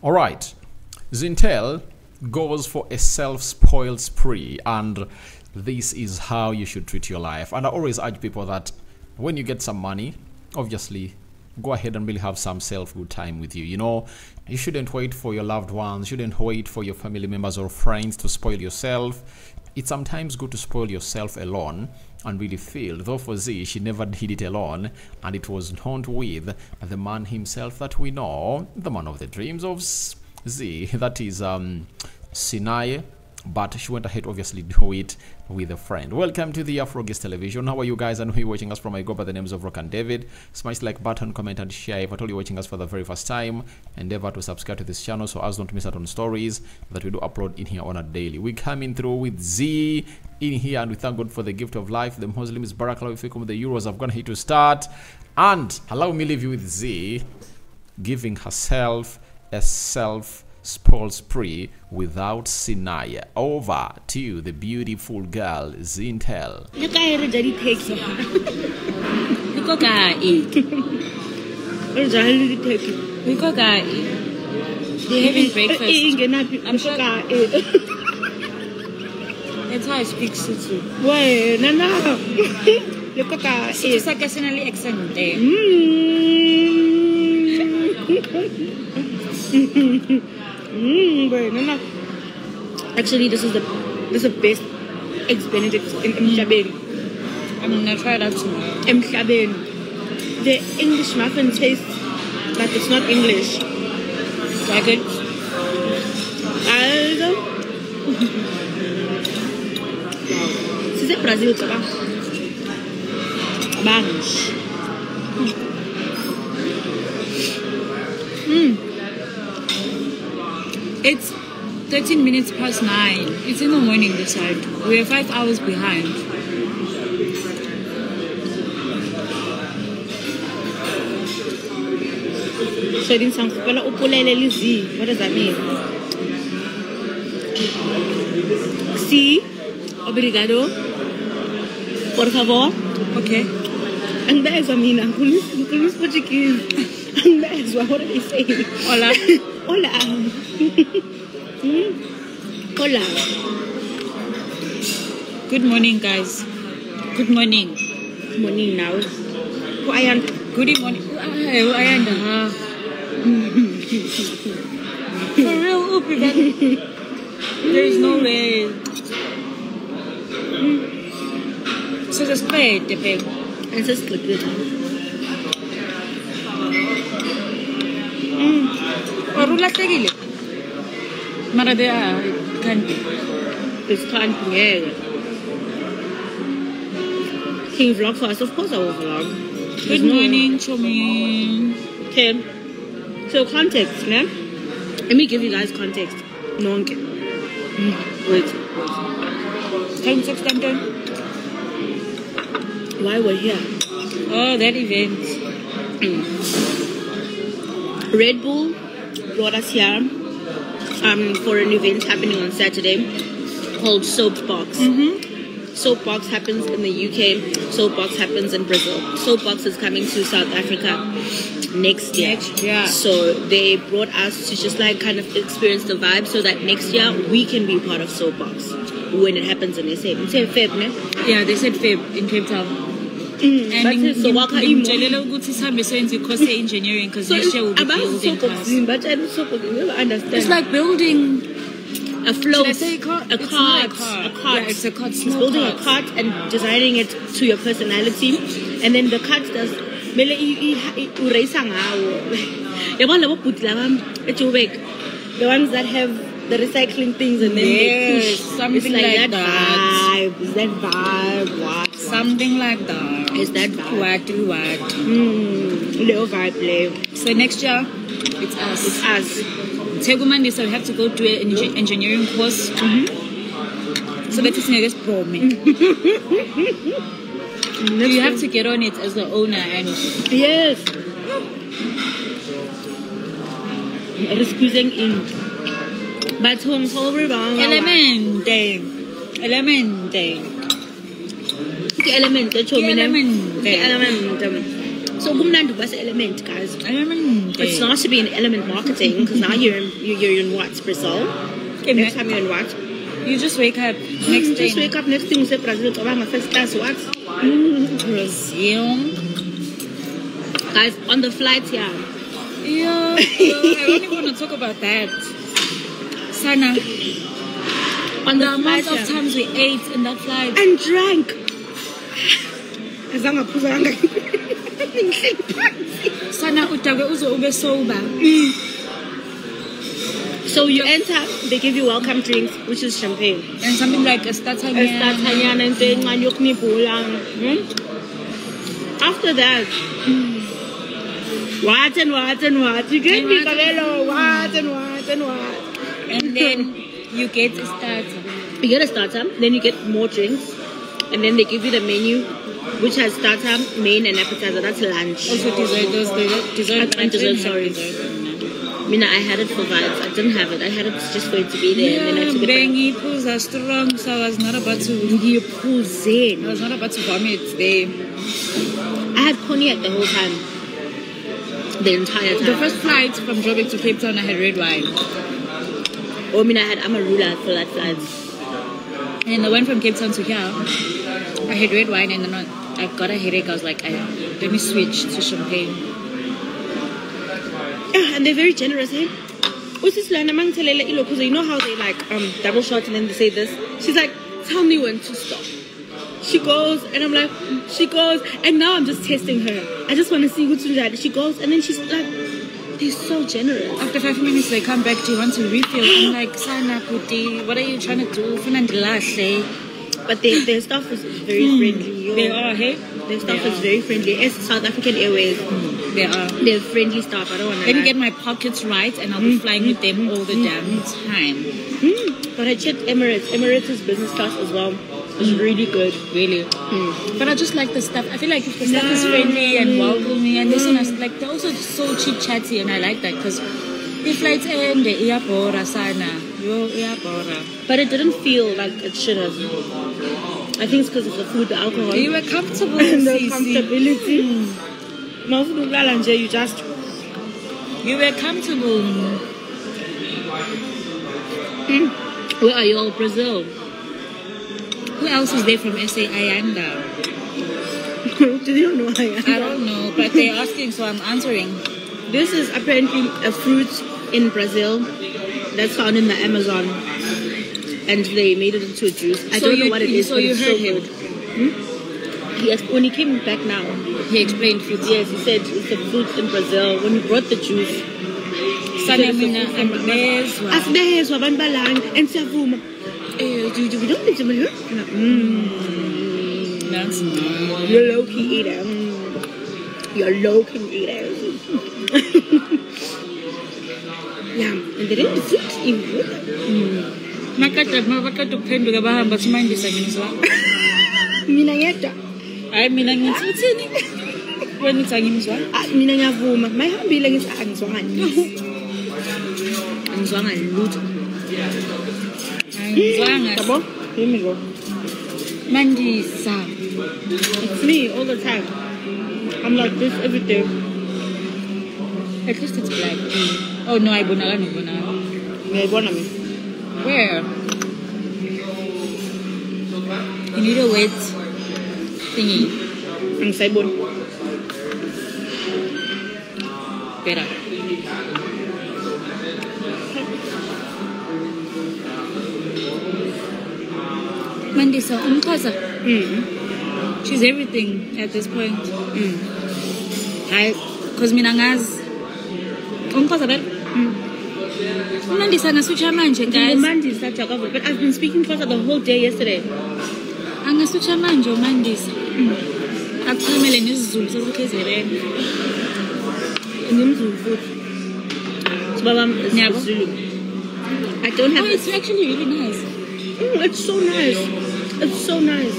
All right, Zintel goes for a self-spoiled spree, and this is how you should treat your life. And I always urge people that when you get some money, obviously go ahead and really have some self-good time with you. You know, you shouldn't wait for your loved ones, shouldn't wait for your family members or friends to spoil yourself. It's sometimes good to spoil yourself alone and really feel. Though for Z, she never did it alone, and it was not with the man himself that we know, the man of the dreams of Z, that is Sinai, but she went ahead obviously do it with a friend. Welcome to the Afrogist Television. How are you guys? And who are you watching us from? I go by the names of Rock and David. Smash the like button, comment and share. If at all you're watching us for the very first time, endeavor to subscribe to this channel so as not to miss out on stories that we do upload in here on a daily. We coming through with Z in here, and we thank God for the gift of life. The Muslims, Barakallahu fikum, the Euros have gone here to start. And allow me leave you with Z giving herself a spoil spree without Sinai. Over to the beautiful girl Zintel. Look at her daddy takes it. Look at it. Look at it. They're having breakfast. I'm sure. That's how I speak Sotho. Wait, no. Look at it. It's like a Sinali accent there. No. Actually, this is the best eggs Benedict in Mhlabeni. I'm gonna try that tomorrow. Mhlabeni. The English muffin tastes like it's not English. Like it. C'est Brazil, ça va. Banch. It's 13 minutes past 9. It's in the morning this side. We are 5 hours behind. So din sang pala upulele lizi. What does that mean? Sí. Obrigado. Por favor. Okay. And that is what I mean. I'm going to Portuguese. And that is what they say. Hola. Hola. Hola. Good morning, guys. Good morning. Good morning now. Good morning. For real, there is no way. So just play the peg. And just click it. Orula tegile. Mara de can't be. It's can't be. Yeah. Can you vlog for us? Of course I will vlog. Good morning, Chomi. Okay. So context, yeah? Let me give you guys context. No one can. Wait. Time 6 10. Why we're here? Oh, that event. Red Bull brought us here for an event happening on Saturday called Soapbox. Soapbox happens in the UK. Soapbox happens in Brazil. Soapbox is coming to South Africa next year. So they brought us to just like kind of experience the vibe so that next year we can be part of Soapbox when it happens in SA. Say Feb, ne? Yeah, they said Feb in Cape Town. And so what kind of engineering because next year will be building cars. But I don't understand. It's like building a float, a cart. Yeah, it's a cart. It's building a cart and designing it to your personality, and then the cart does. The ones that have the recycling things and then they push. Something like that. Vibe. Is that vibe? What? Something like that. Is that vibe? What? Little vibe. So next year, it's us. It's us. Tegumandi, so we have to go to an engineering course. So that is next problem. You have to get on it as the owner and yes. Excusing in. But home Elemente. So kumnandi bus element, guys. Element. It's not to be in element marketing because now you're in what, Brazil? Okay, Next time you're in what? You just wake up next day. Just wake up next thing you say Brazil. My first class what? Brazil. Guys, on the flight here. Yeah, I don't even want to talk about that. Sana, On the the amount flight of here. times we ate in that flight. And drank. Sana utakwe uzo ube sober. So you enter, they give you welcome drinks, which is champagne. And something like a statanya. After that, what and what and what? You get me, Cabello, what and what and what? And then you get a starter. You get a starter, then you get more drinks, and then they give you the menu, which has starter, main, and appetizer. That's lunch. Also dessert, those dessert. And dessert, sorry. Mina, I had it for vibes. I didn't have it. I had it just for it to be there, and then I took it back. Bengi pools are strong, so I was not about to. I was not about to vomit there. I had cognac the whole time. The entire time. The first flight from Joburg to Cape Town, I had red wine. I mean, I had Amarula for that flight. And I went from Cape Town to here. I had red wine, and then I got a headache. I was like, let me switch to champagne. Yeah, and they're very generous, eh? You know how they like double shot and then they say this? She's like, tell me when to stop. She goes, and I'm like, she goes, and now I'm just testing her. I just want to see who's that. She goes, and then she's like, they're so generous. After 5 minutes, they come back. Do you want to refill? I'm like, Sana Puti, what are you trying to do? But their staff is very friendly. Yo. They are, hey? Their staff is very friendly. It's South African Airways. They are. They're friendly staff. I don't want to. Let me get my pockets right, and I'll be flying with them all the damn time. But I checked Emirates. Emirates is business class as well. It's really good. Really. But I just like the stuff. I feel like if the staff is friendly and welcoming, and this one is like, they're also so chit chatty, and I like that because the flights end, the iabora sana. Yo, iabora. But it didn't feel like it should have. I think it's because of the food, the alcohol. You were comfortable, and the Cece. comfortability. No food, you just. You were comfortable. Where are you all, Brazil? Who else is there from SA? Ayanda. Do you know Ayanda? I don't know, but they're asking, so I'm answering. This is apparently a fruit in Brazil that's found in the Amazon. And they made it into a juice. I don't know what it is, so but you it's heard so him. good. Yes, when he came back now, He explained fruits. yes, he said it's a fruit in Brazil. When he brought the juice, Sana mina ambezwa. asibezwa abantu balanga and siyavuma. We don't need to That's nice. You're low-key eater. You're low-key eater. Yeah, and they didn't fruit even. Makata kuphenduka bahamba simandisa ngizwa. Mina ngedwa. Hayi mina ngithi uthini? Wena uthi angimzwa? Mina ngiyavuma. Mayihambile ngithi angizwanga lutho. Angizwanga lutho. Angizwanga. Yabo? Yimi lo. Mandisa. It's me all the time. I'm like this every day. At least it's black. Oh no, ayibonakala nokubonakala. Ngiyayibona mina. Where? You need a wet thingy. Angisayiboni. Better. Mandisa, umkhaza. She's everything at this point. Because mina ngazi. Umkhaza better. Mandisa ngaswitcha manje guys. Mandisa Jacob, but I've been speaking for the whole day yesterday. Angaswitcha manje uMandisa. Akukhulumele nesizulu saseKZN. Ngimzulu futhi. Sibaba Nyabo. Zulu. I don't have. Oh, it's actually really nice. It's so nice. It's so nice.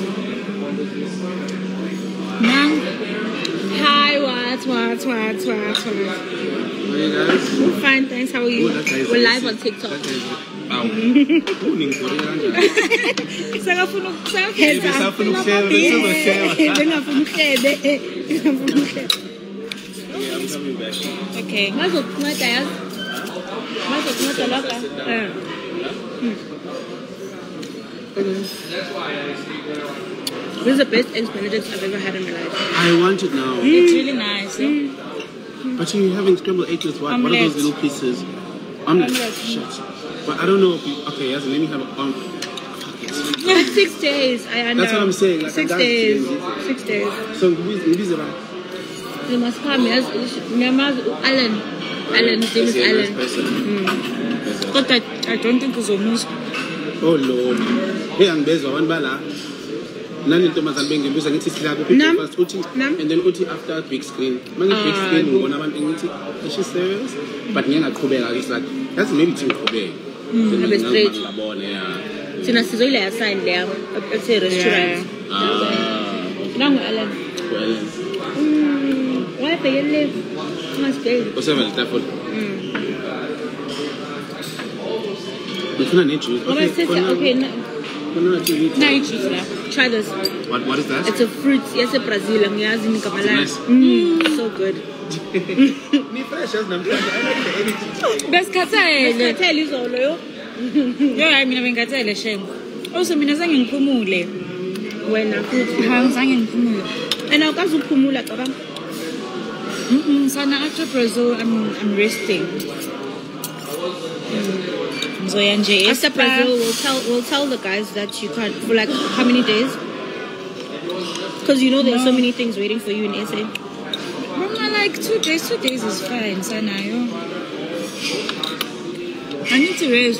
Nang. Hi, what? How are you guys? We're fine, thanks. How are you? Good, okay, We're live on TikTok. coming back. Okay. Mazokunceda yazi. Mazokunceda lapha. This is the best eggs Benedict I've ever had in my life. I want it now. It's really nice. But you're having scrambled eggs with what? What are those little pieces? Omelette. Shit. But I don't know if you... Okay, yes, let me have a... Like 6 days, I know. That's what I'm saying. Like 6 days. 6 days. So, who's around? You must come, yes. Alan. Alan's name is Alan. But I don't think it's almost. Oh, Lord. Hey, I'm busy. One bala. Nani ntombazana bengibuza ngithi sila kuphi first uthi and then uthi after big screen manje big screen ngibona abantu ngithi is she serious but ngiyaqhubeka it's like that's maybe to qhubeka abe straight ngabona yeah sina sizoyile ya sign there at a restaurant nangu Alan why pay you live must pay osema litafoni It's not juice. Okay. Try this. What is that? It's a fruit. Yes, a Brazil. Nice. So good. Best katele izolo yo. Yo hayi mina bengathele shame. Also mina zange ngiphumule. Wena futhi zange ngiphumule. And awukazi ukuphumula cabanga. Sana after Brazil I'm resting. After Brazil, we'll tell the guys that you can't for like how many days? Because you know there are so many things waiting for you in SA. Like 2 days. 2 days is fine, Sanayo. I need to rest.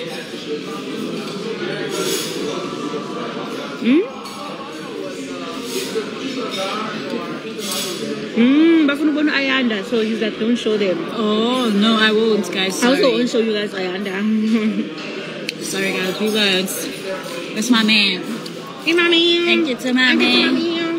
Bafuna ubona Ayanda, so he's like, don't show them. Oh no, I won't, guys. Sorry. I also won't show you guys Ayanda. Sorry, guys, we won't. That's my man. Hey, mommy. Thank you to my man.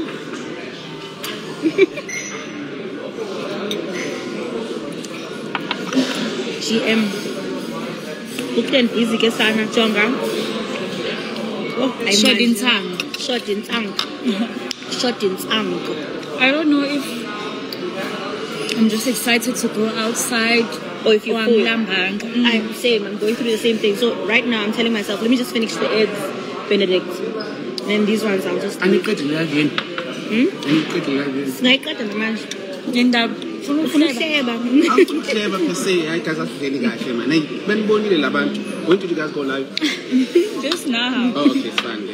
GM. Booked and busy, ke sana Jonga. Oh, shot in tongue. Shot in tongue. Shot in tongue. I don't know if I'm just excited to go outside or if you're full. I'm same. I'm going through the same thing. So right now I'm telling myself, let me just finish the eggs Benedict. And then these ones I'll just. And you cut it again. Snake cut and man. And I'm clever per se. I can't say anything. Man, when born in Laban, when did you guys go live? Just now. Oh, okay, it's fine.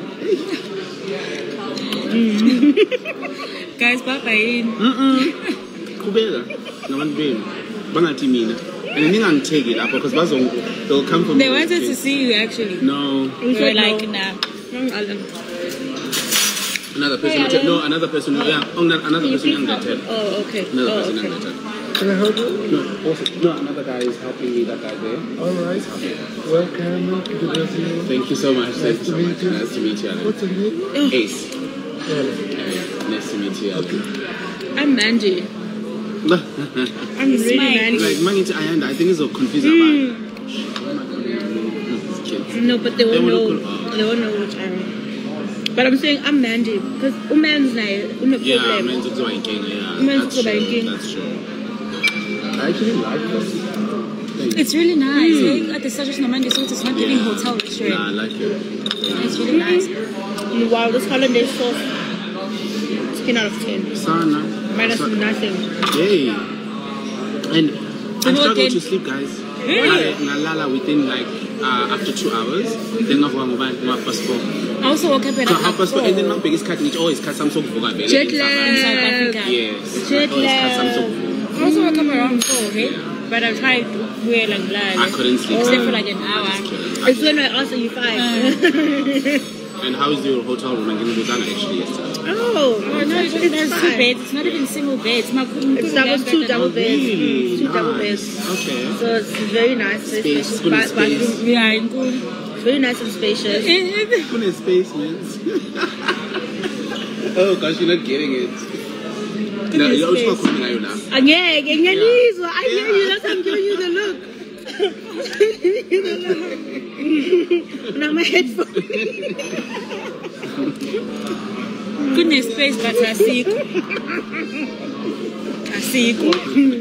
Guys, bye-bye. Kubela, no one dream. Bangati mina. And then I'm take it up because they'll come from. They wanted to see you actually. No. We were like, nah. Another person. No, another person. Yeah, another person undated. Oh, okay. Another person undated. Can I help you? No, another guy is helping me. That guy there. All right. Welcome to Brazil. Thank you so much. Nice to meet you. Nice to meet you. What's your name? Ace. Nice to meet you. I'm Mandy. I'm really Mandy. Like Mandy to Ayanda, I think it's so confusing about kids. No, but they won't know. They won't know which I am. But I'm saying I'm Mandy because Uman's no problem. Yeah, Uman's also in Kenya. That's true. I actually like this. It's really nice. At the Sajus Namandi, so it's not giving hotel restaurant. Yeah, I like it. It's really nice. Wow, this hollandaise sauce. 10 out of 10. Sana. Minus nothing. Yay. And I'm struggling to sleep, guys. Really? Nalala within like after 2 hours. Then I've got my past 4. I also woke up at half past 4. And then my biggest cat, which always cut some sort of jet lag. In South Africa. Yes. Jet lag. I also woke up around 4, okay? But I tried well and glad. I couldn't sleep. Except for like an hour. It's when I answer you 5. And how is your hotel room? And actually yesterday? Oh, no, there's 2 beds. It's not even single beds. It's two double beds. Really? 2 double beds. Okay. So it's very nice. Space. Yeah, in good. It's very nice and spacious. Good space, man. Oh gosh, you're not getting it. No, you're also coming out now. I hear you. That's why I'm giving you the look. Now my headphone. Goodness space, but I see. Siko.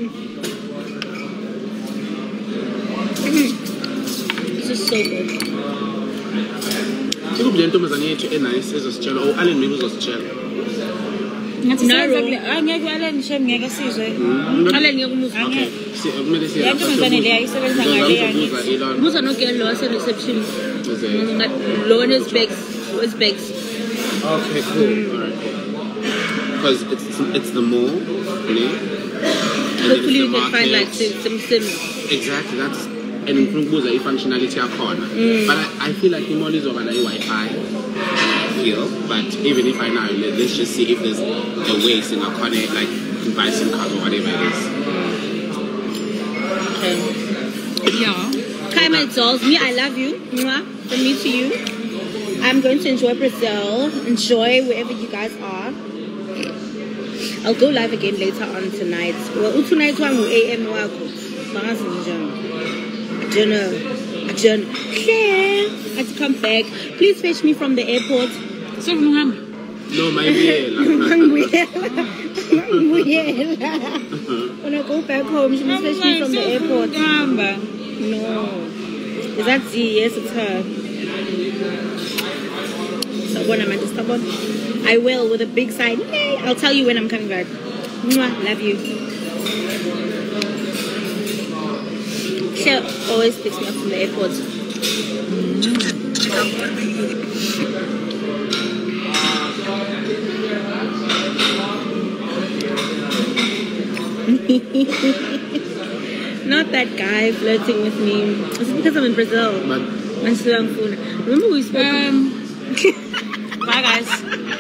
This is so good. Ikuphi le ntombazane yethu enice ezositshela or Allen maybe uzositshela. Ngathi Naro. senza angeke Allen shem ngeke sizwe. Ale ngeke umuzwa. Okay. Kumele siye. Le ntombazane le ayisebenza ngale yangithi. Buza no girl lo wase reception. Okay, Lo one is bags. Was bags. cool. Alright, cool. Because it's the mall, ne? Hopefully we can find like some Exactly, that's and improve the functionality corner. But I feel like the mall is over the Wi-Fi. I feel, but even if I know, let's just see if there's a way in a corner, like to buy SIM cards or whatever it is. Okay. Ja. Hi my dolls, me I love you. Mwah. From me to you. I'm going to enjoy Brazil. Enjoy wherever you guys are. I'll go live again later on tonight. Well, tonight one AM wako. I don't know. Claire, I have to come back. Please fetch me from the airport. So Muhammad. No, my When I go back home, she must fetch me from the airport. No. Is that Z? Yes, it's her. So when am I just stubborn? I will with a big sign. Yay! I'll tell you when I'm coming back. Mwah, love you. She always picks me up from the airport. Not that guy flirting with me. It's because I'm in Brazil. But Remember we spoke. Bye guys.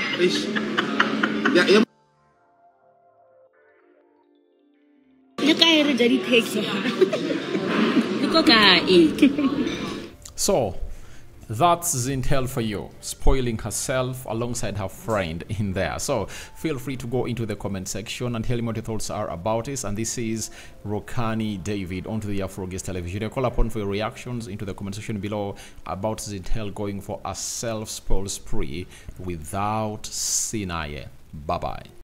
yeah. Look, I already takes you. So, that's Zintel for you, spoiling herself alongside her friend in there. So, feel free to go into the comment section and tell me what your thoughts are about this. And this is Rokani David onto the Afrogist television. I call upon for your reactions into the comment section below about Zintel going for a self-spoil spree without Sinaye. Bye-bye.